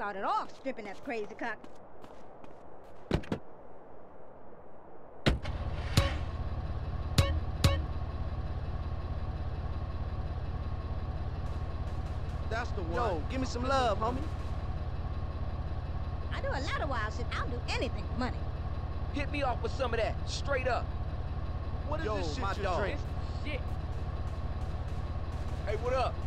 started off stripping that crazy cock. That's the one. Yo, give me some love, homie. I do a lot of wild shit. I'll do anything for money. Hit me off with some of that, straight up. What is Yo, this shit my you're dog. drinking? Shit. Hey, what up?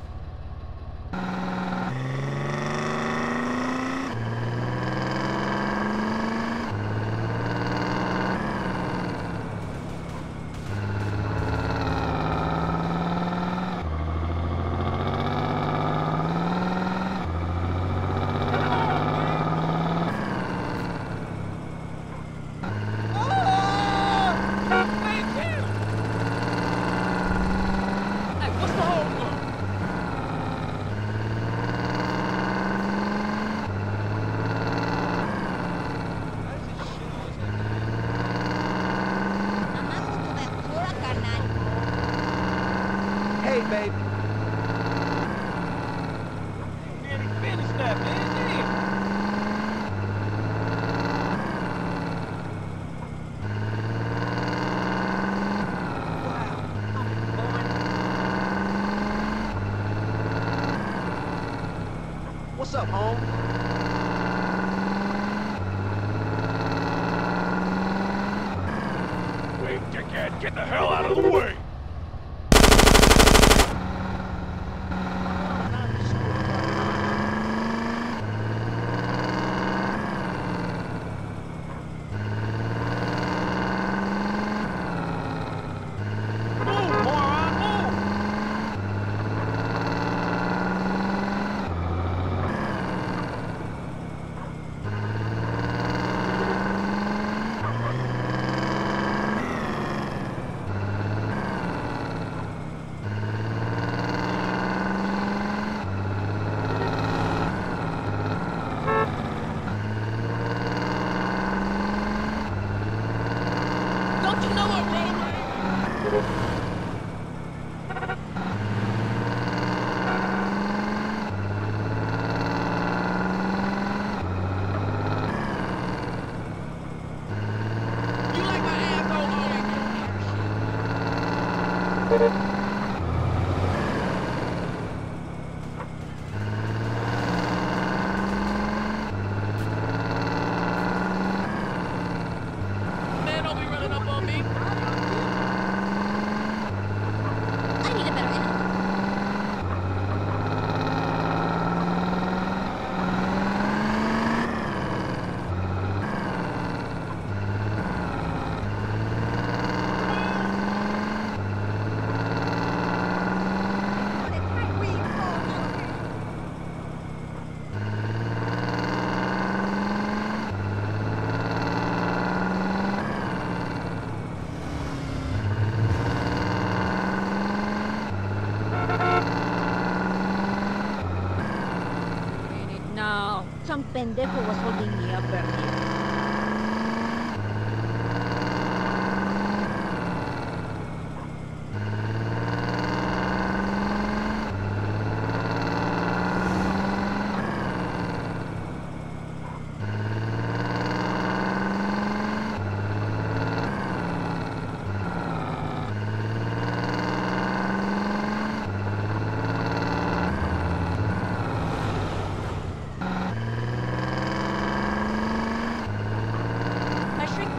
Hey, baby. Finish that, man. Damn. What's up, home? Wait, dickhead, get the hell out of the way! Don't you know what road rage? You like my asshole? Man, don't be running up on me. I need a better animal. No, some pendejo was holding me up earlier. My shrink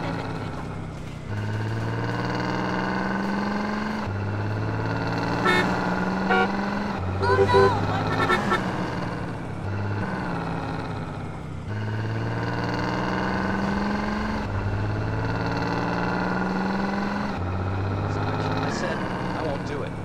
I said I won't do it.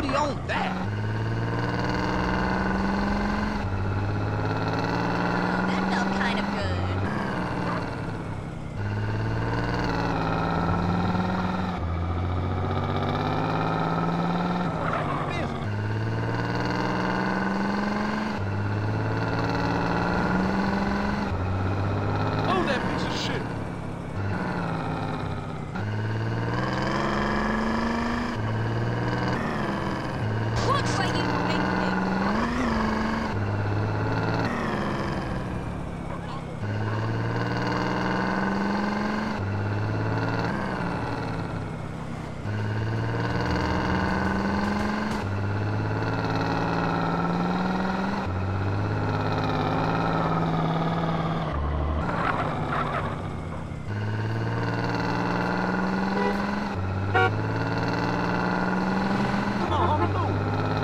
booty on that. That felt kind of good. Oh, that piece of shit. What were you thinking? Come on, homie, move.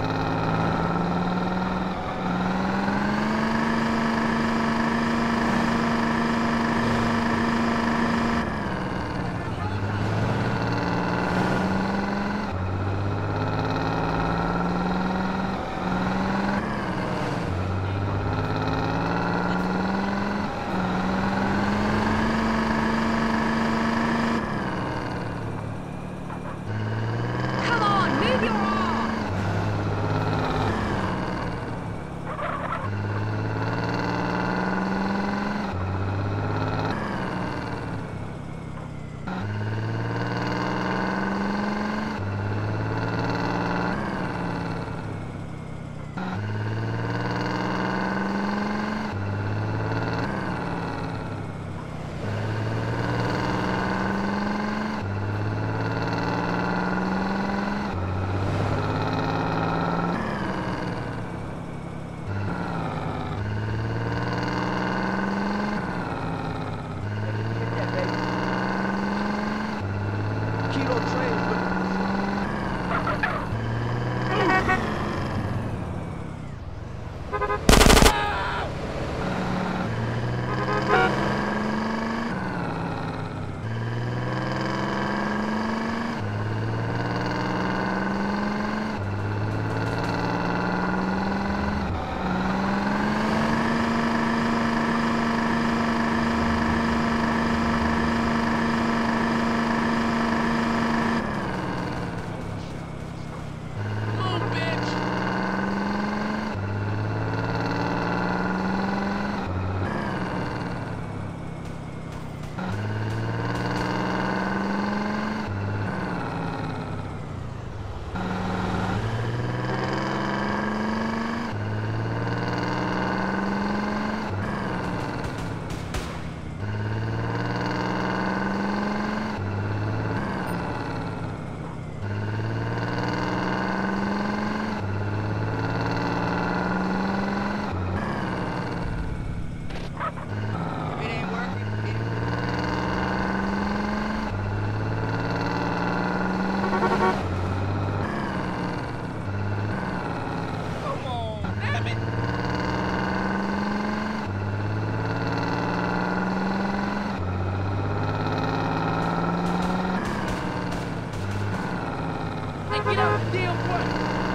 Come on, move your arm! Kilo trains with Move, bitch. If it ain't working, get it. Come on, damn it. Hey, get out the damn way.